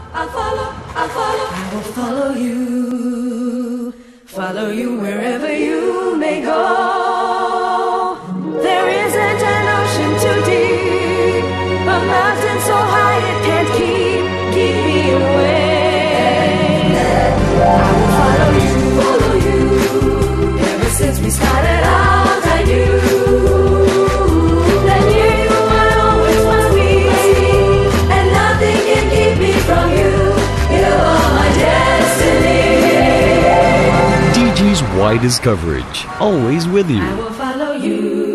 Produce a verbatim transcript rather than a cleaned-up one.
I'll follow, I'll follow. I will follow you, follow you wherever you may go. There isn't an ocean too deep, a mountain so high it can't keep, keep me away. I will follow you, follow you. Ever since we started out, I knew that near you I always must be, and nothing can keep me from you. You are my destiny. Digi's widest coverage, always with you. I will follow you.